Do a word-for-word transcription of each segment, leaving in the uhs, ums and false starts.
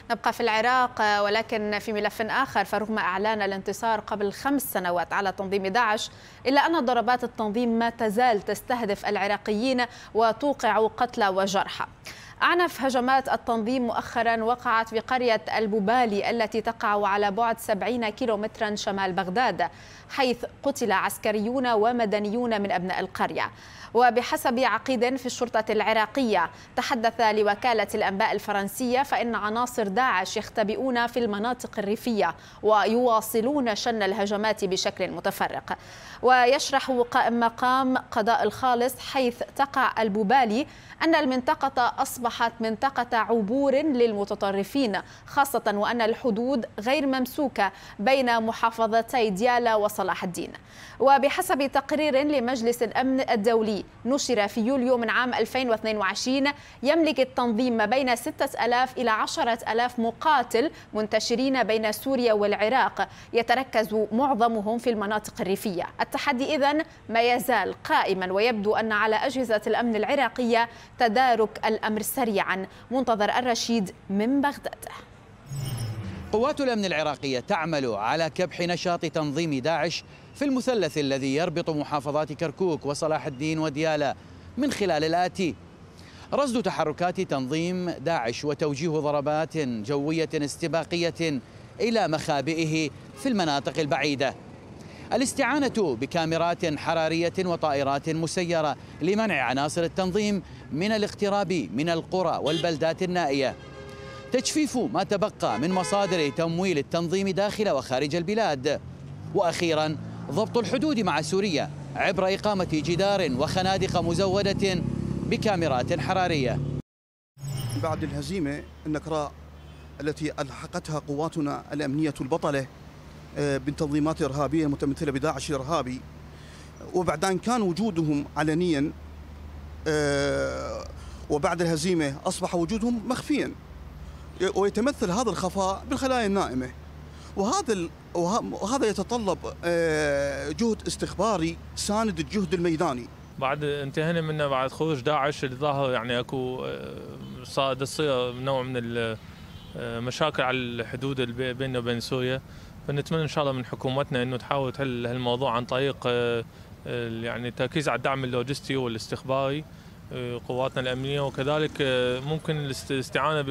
نبقى في العراق ولكن في ملف آخر، فرغم إعلان الانتصار قبل خمس سنوات على تنظيم داعش إلا أن ضربات التنظيم ما تزال تستهدف العراقيين وتوقع قتلى وجرحى. أعنف هجمات التنظيم مؤخرا وقعت في قرية البوبالي التي تقع على بعد سبعين كيلومترا شمال بغداد، حيث قتل عسكريون ومدنيون من أبناء القرية. وبحسب عقيد في الشرطة العراقية تحدث لوكالة الأنباء الفرنسية فإن عناصر داعش يختبئون في المناطق الريفية ويواصلون شن الهجمات بشكل متفرق. ويشرح مقام قضاء الخالص حيث تقع البوبالي أن المنطقة أصبحت منطقة عبور للمتطرفين، خاصة وأن الحدود غير ممسوكة بين محافظتي ديالى وصلاح الدين. وبحسب تقرير لمجلس الأمن الدولي نشر في يوليو من عام ألفين واثنين وعشرين، يملك التنظيم ما بين ستة آلاف إلى عشرة آلاف مقاتل منتشرين بين سوريا والعراق، يتركز معظمهم في المناطق الريفية. التحدي إذن ما يزال قائما، ويبدو أن على أجهزة الأمن العراقية تدارك الأمر سريعا. منتظر الرشيد من بغداد. قوات الأمن العراقية تعمل على كبح نشاط تنظيم داعش في المثلث الذي يربط محافظات كركوك وصلاح الدين وديالى من خلال الآتي: رصد تحركات تنظيم داعش وتوجيه ضربات جوية استباقية إلى مخابئه في المناطق البعيدة، الاستعانة بكاميرات حرارية وطائرات مسيرة لمنع عناصر التنظيم من الاقتراب من القرى والبلدات النائية، تجفيف ما تبقى من مصادر تمويل التنظيم داخل وخارج البلاد، وأخيراً ضبط الحدود مع سوريا عبر إقامة جدار وخنادق مزودة بكاميرات حرارية. بعد الهزيمة النكراء التي ألحقتها قواتنا الأمنية البطلة بتنظيمات إرهابية متمثلة بداعش الإرهابي، وبعد أن كان وجودهم علنيا وبعد الهزيمة أصبح وجودهم مخفيا، ويتمثل هذا الخفاء بالخلايا النائمة، وهذا وهذا يتطلب جهد استخباري ساند الجهد الميداني. بعد انتهينا منه بعد خروج داعش اللي ظاهر يعني اكو صار تصير نوع من المشاكل على الحدود بيننا وبين سوريا، فنتمنى ان شاء الله من حكومتنا انه تحاول تحل هالموضوع عن طريق يعني التركيز على الدعم اللوجستي والاستخباري قواتنا الامنيه، وكذلك ممكن الاستعانه ب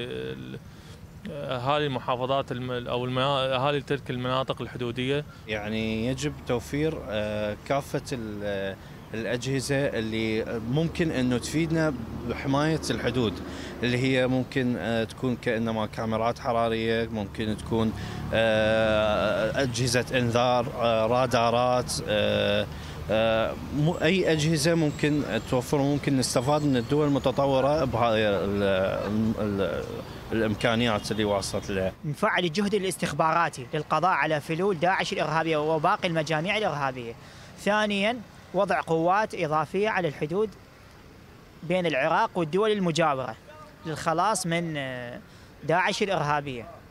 اهالي المحافظات او اهالي تلك المناطق الحدوديه. يعني يجب توفير كافه الاجهزه اللي ممكن انه تفيدنا بحمايه الحدود، اللي هي ممكن تكون كانما كاميرات حراريه، ممكن تكون اجهزه انذار، رادارات، اي اجهزه ممكن توفر، ممكن نستفاد من الدول المتطوره بهذه الامكانيات اللي وصلت لها. نفعل الجهد الاستخباراتي للقضاء على فلول داعش الارهابيه وباقي المجاميع الارهابيه. ثانيا وضع قوات اضافيه على الحدود بين العراق والدول المجاوره للخلاص من داعش الارهابيه.